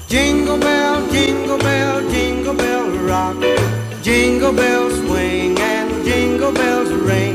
jingle bell rock. Jingle bells swing and jingle bells ring.